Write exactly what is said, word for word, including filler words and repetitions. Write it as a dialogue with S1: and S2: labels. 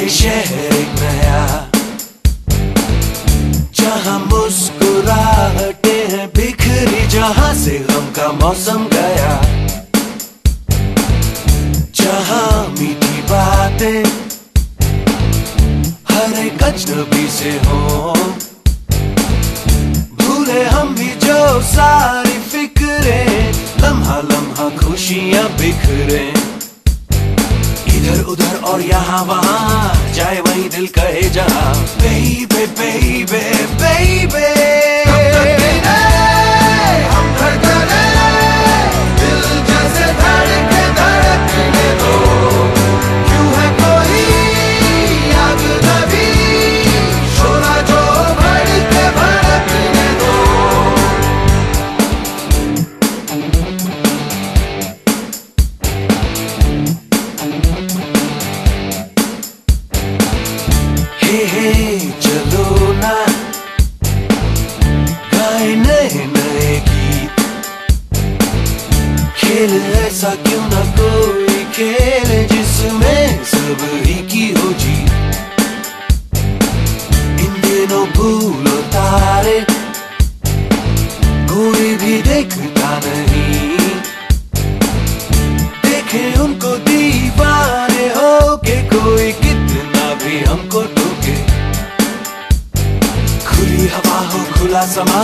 S1: ये शहर एक नया, जहाँ मुस्कुराहटे हैं बिखरी, जहाँ से गम का मौसम गया, जहाँ मीठी बातें हर एक अजनबी से हो, भूले हम भी जो सारी फिक्रें, लम्हा लम्हा खुशियां बिखरे, इधर उधर और यहाँ वहाँ, जाए वहीं दिल कहे जहाँ, बेबे बेबे बेबे हम धड़कने, दिल जैसे धड़के धड़कने दो, क्यों है कोई आग नबी, शोला जो भड़के भड़कने दो। हे हे चलो ना गाए नए नए गीत, खेल ऐसा क्यों ना कोई खेल जिसमें सब ही की हो जीत, इन दिनों भूलो तारे कोई भी देखता नहीं, देखे उनको दीवाने हो के कोई कितना भी हमको टोके, खुली हवा हो खुला समा